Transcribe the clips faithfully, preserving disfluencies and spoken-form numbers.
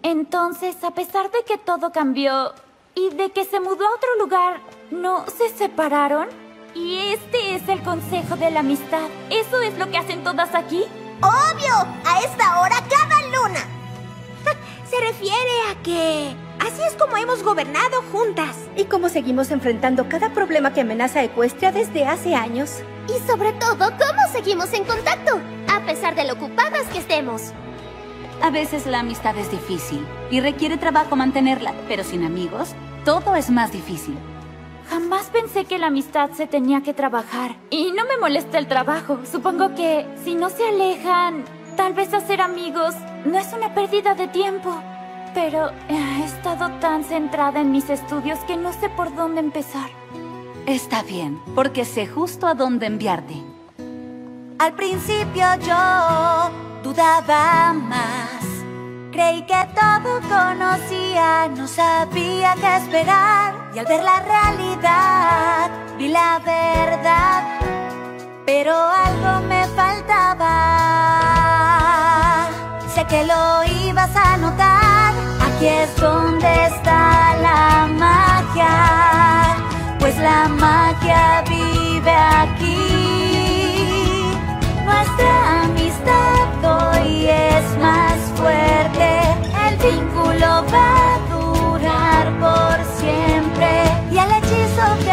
Entonces, a pesar de que todo cambió y de que se mudó a otro lugar, ¿no se separaron? Y este es el consejo de la amistad. ¿Eso es lo que hacen todas aquí? ¡Obvio! A esta hora cada luna. Se refiere a que así es como hemos gobernado juntas. Y cómo seguimos enfrentando cada problema que amenaza a Equestria desde hace años. Y sobre todo, cómo seguimos en contacto, a pesar de lo ocupadas que estemos. A veces la amistad es difícil y requiere trabajo mantenerla, pero sin amigos, todo es más difícil. Jamás pensé que la amistad se tenía que trabajar. Y no me molesta el trabajo. Supongo que si no se alejan, tal vez hacer amigos no es una pérdida de tiempo. Pero he estado tan centrada en mis estudios que no sé por dónde empezar. Está bien, porque sé justo a dónde enviarte. Al principio yo dudaba más. Creí que todo conocía, no sabía qué esperar. Y al ver la realidad, vi la verdad. Pero algo me faltaba. Sé que lo ibas a notar. Aquí es donde está la magia. Pues la magia vive aquí. Nuestra amistad hoy es más fuerte. El vínculo va a durar por siempre. Y el hechizo que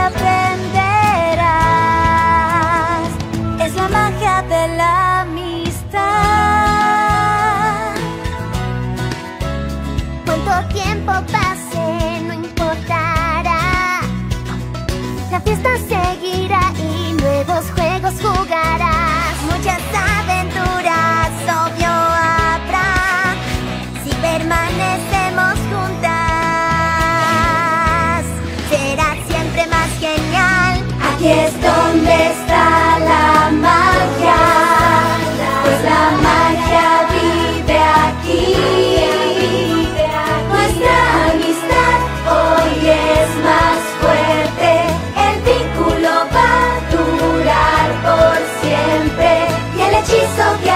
aprenderás es la magia de la amistad. Cuánto tiempo pase, no importará. La fiesta seguirá y nuevos juegos jugarás. Muchas aventuras, obvio habrá, si permanecemos juntas. Será siempre más genial. Aquí es donde está la magia. Pues la magia vive aquí. Nuestra amistad hoy es más fuerte. El vínculo va a durar por siempre. Y el hechizo que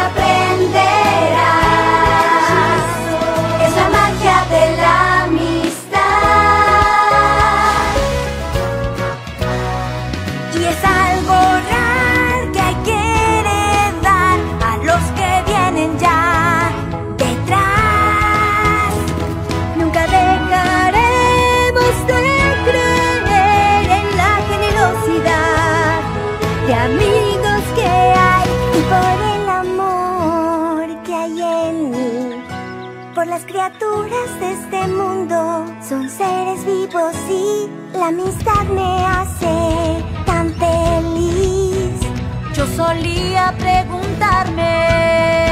aprenderás es la magia de la amistad. Y es algo raro que hay que heredar a los que vienen ya detrás. Nunca dejaremos de creer en la generosidad de amigos que hay. Y por el amor que hay en mí, por las criaturas de este mundo. Son seres vivos y la amistad me hace tan feliz. Yo solía preguntarme